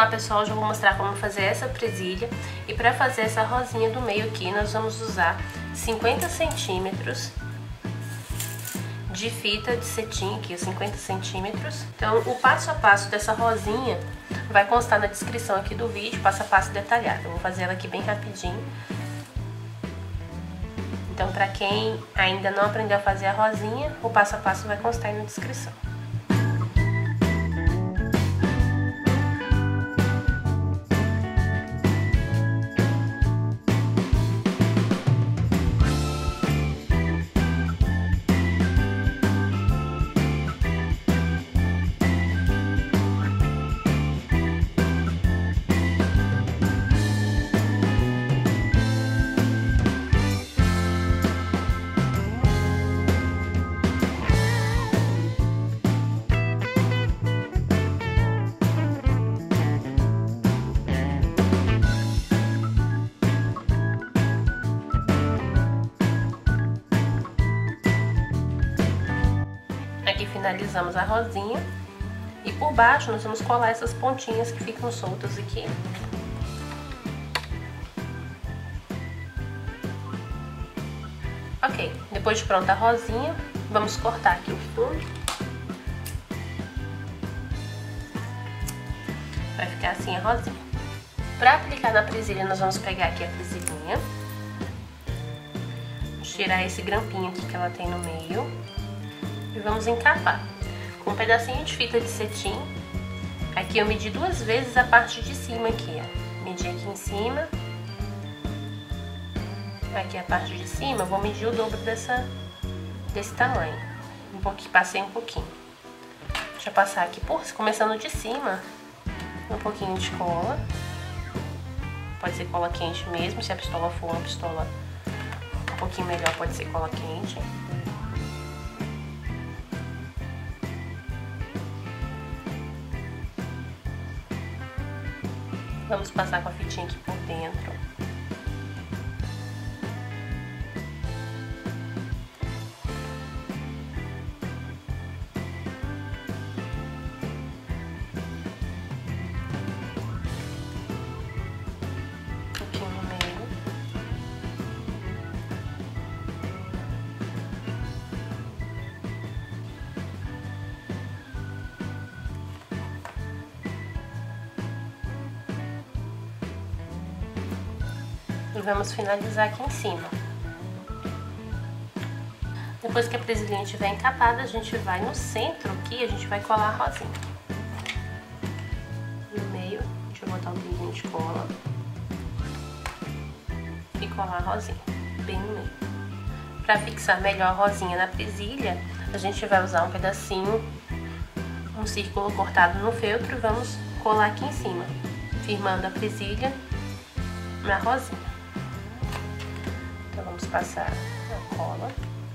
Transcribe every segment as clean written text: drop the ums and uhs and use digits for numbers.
lá, pessoal, já vou mostrar como fazer essa presilha. E para fazer essa rosinha do meio aqui, nós vamos usar 50 centímetros de fita de cetim aqui, 50 centímetros. Então, o passo a passo dessa rosinha vai constar na descrição aqui do vídeo, passo a passo detalhado. Eu vou fazer ela aqui bem rapidinho. Então, para quem ainda não aprendeu a fazer a rosinha, o passo a passo vai constar aí na descrição. Aqui finalizamos a rosinha e por baixo nós vamos colar essas pontinhas que ficam soltas aqui. Ok, depois de pronta a rosinha, vamos cortar aqui o fundo. Vai ficar assim a rosinha. Para aplicar na presilha, nós vamos pegar aqui a presilhinha, tirar esse grampinho aqui que ela tem no meio. E vamos encapar com um pedacinho de fita de cetim. Aqui eu medi 2 vezes a parte de cima aqui, ó. Medi aqui em cima. Aqui a parte de cima, eu vou medir o dobro desse tamanho. Passei um pouquinho. Deixa eu passar aqui começando de cima, um pouquinho de cola. Pode ser cola quente mesmo, se a pistola for uma pistola um pouquinho melhor, pode ser cola quente. Vamos passar com a fitinha aqui por dentro. Um pouquinho no meio. E vamos finalizar aqui em cima. Depois que a presilhinha estiver encapada, a gente vai no centro aqui, a gente vai colar a rosinha. No meio, deixa eu botar um pinguinho de cola. E colar a rosinha, bem no meio. Para fixar melhor a rosinha na presilha, a gente vai usar um pedacinho, um círculo cortado no feltro e vamos colar aqui em cima, firmando a presilha na rosinha. Então vamos passar a cola.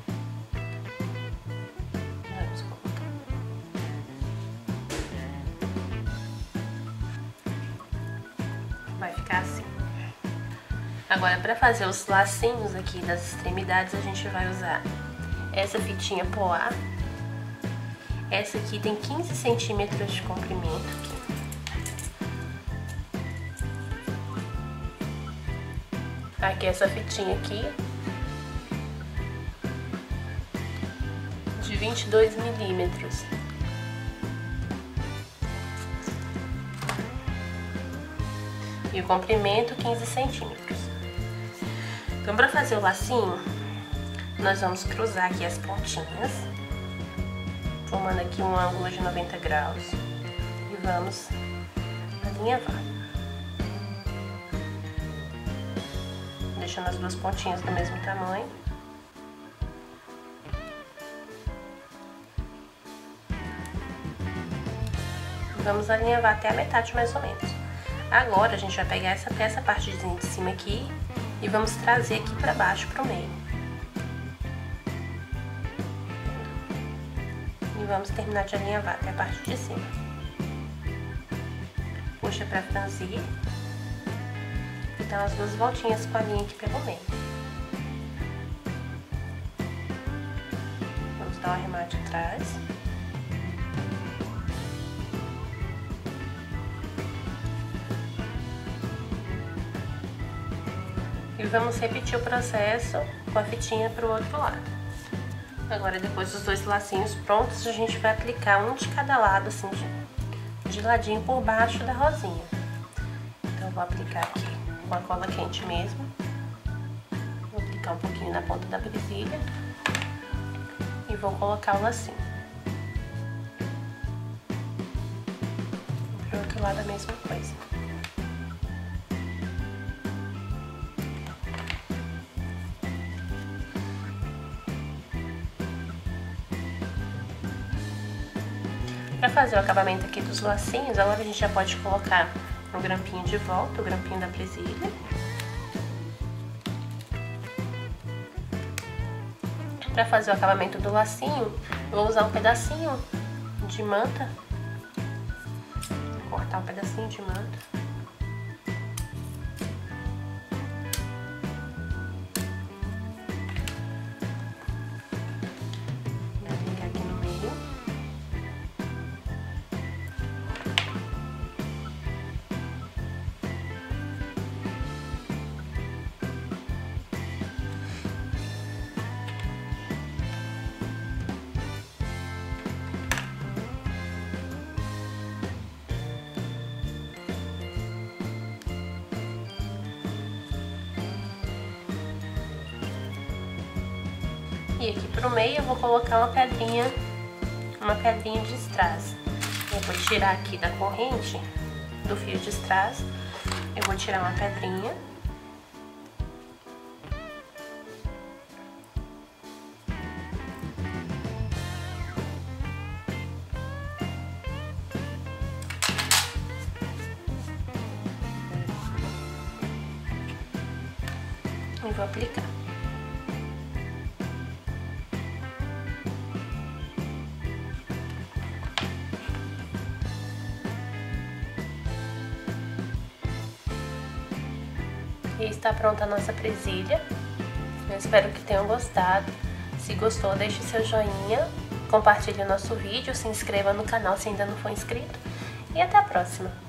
Vai ficar assim. Agora, para fazer os lacinhos aqui das extremidades, a gente vai usar essa fitinha poá. Essa aqui tem 15 centímetros de comprimento aqui. Aqui essa fitinha aqui de 22 milímetros. E o comprimento 15 centímetros. Então, para fazer o lacinho, nós vamos cruzar aqui as pontinhas, formando aqui um ângulo de 90 graus e vamos alinhavar. Deixando as duas pontinhas do mesmo tamanho. Vamos alinhavar até a metade mais ou menos. Agora a gente vai pegar essa partezinha de cima aqui e vamos trazer aqui pra baixo, pro meio. E vamos terminar de alinhavar até a parte de cima. Puxa pra franzir. E dá umas 2 voltinhas com a linha aqui pelo meio. Vamos dar um arremate atrás. E vamos repetir o processo com a fitinha para o outro lado. Agora, depois dos dois lacinhos prontos, a gente vai aplicar um de cada lado, assim, de ladinho por baixo da rosinha. Então, eu vou aplicar aqui com a cola quente mesmo. Vou aplicar um pouquinho na ponta da presilha. E vou colocar o lacinho. Pro outro lado a mesma coisa. Para fazer o acabamento aqui dos lacinhos, agora a gente já pode colocar o grampinho de volta, o grampinho da presilha. Para fazer o acabamento do lacinho, eu vou usar um pedacinho de manta. Vou cortar um pedacinho de manta. Vou aplicar aqui no meio. E aqui pro meio eu vou colocar uma pedrinha de strass. Eu vou tirar aqui da corrente do fio de strass, eu vou tirar uma pedrinha. E vou aplicar. E está pronta a nossa presilha. Eu espero que tenham gostado. Se gostou, deixe seu joinha, compartilhe o nosso vídeo, se inscreva no canal se ainda não for inscrito. E até a próxima!